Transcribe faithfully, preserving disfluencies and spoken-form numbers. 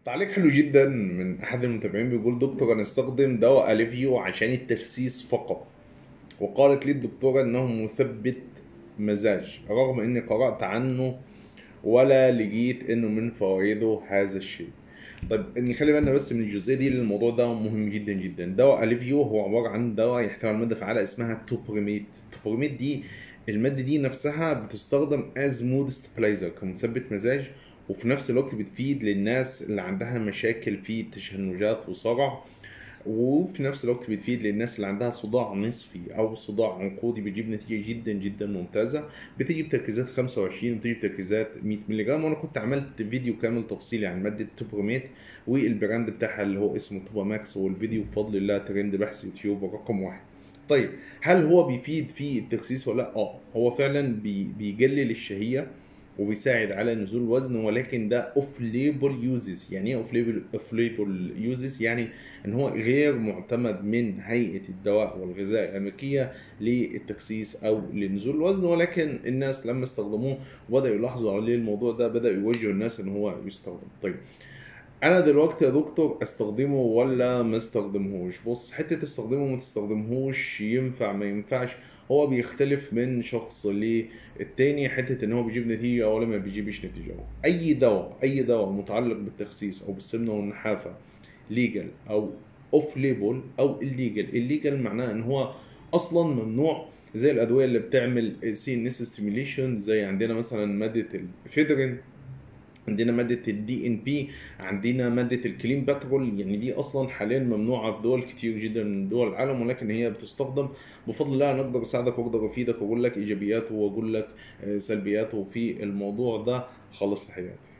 تعليق حلو جدا من احد المتابعين بيقول: دكتور، انا استخدم دواء اليفيو عشان التخسيس فقط، وقالت لي الدكتورة انه مثبت مزاج رغم اني قرأت عنه ولا لقيت انه من فوائده هذا الشيء. طيب نخلي بالنا بس من الجزئيه دي، لأن الموضوع ده مهم جدا جدا. دواء اليفيو هو عباره عن دواء يحتوي على ماده فعاله اسمها توبريميت. التوبريميت دي الماده دي نفسها بتستخدم از مود ستابلايزر، كمثبت مزاج، وفي نفس الوقت بتفيد للناس اللي عندها مشاكل في تشنجات وصرع، وفي نفس الوقت بتفيد للناس اللي عندها صداع نصفي او صداع عنقودي. بيجيب نتيجه جدا جدا ممتازه. بتيجي بتركيزات خمسة وعشرين وبتيجي بتركيزات مية مللي جرام، وانا كنت عملت فيديو كامل تفصيلي عن ماده توبرميت والبراند بتاعها اللي هو اسمه توبا ماكس، والفيديو بفضل الله ترند بحث يوتيوب رقم واحد. طيب هل هو بيفيد في التخسيس ولا لا؟ اه هو فعلا بي بيقلل الشهيه وبيساعد على نزول الوزن، ولكن ده اوف ليبل يوزز. يعني ايه اوف ليبل؟ اوف ليبل يوزز يعني ان هو غير معتمد من هيئه الدواء والغذاء الامريكيه للتخسيس او لنزول الوزن، ولكن الناس لما استخدموه وبداوا يلاحظوا عليه الموضوع ده بداوا يوجهوا الناس ان هو يستخدم. طيب انا دلوقتي يا دكتور استخدمه ولا ما استخدمهوش؟ بص، حته استخدمه ما تستخدمهوش، ينفع ما ينفعش، هو بيختلف من شخص للتاني. حته ان هو بيجيب نتيجه ولا ما بيجيبش نتيجه. اي دواء اي دواء متعلق بالتخسيس او بالسمنه والنحافه، ليجل او اوف ليبل او الليجل. الليجل معناه ان هو اصلا ممنوع، زي الادويه اللي بتعمل سي ان اس ستيميليشن، زي عندنا مثلا ماده الفيدرين، عندنا مادة الدي ان بي، عندنا مادة الكلين باترول. يعني دي اصلا حاليا ممنوعة في دول كتير جدا من دول العالم، ولكن هي بتستخدم. بفضل الله انا اقدر اساعدك واقدر افيدك واقول لك ايجابياته واقول لك آه، سلبياته في الموضوع ده. خلص تحياتي.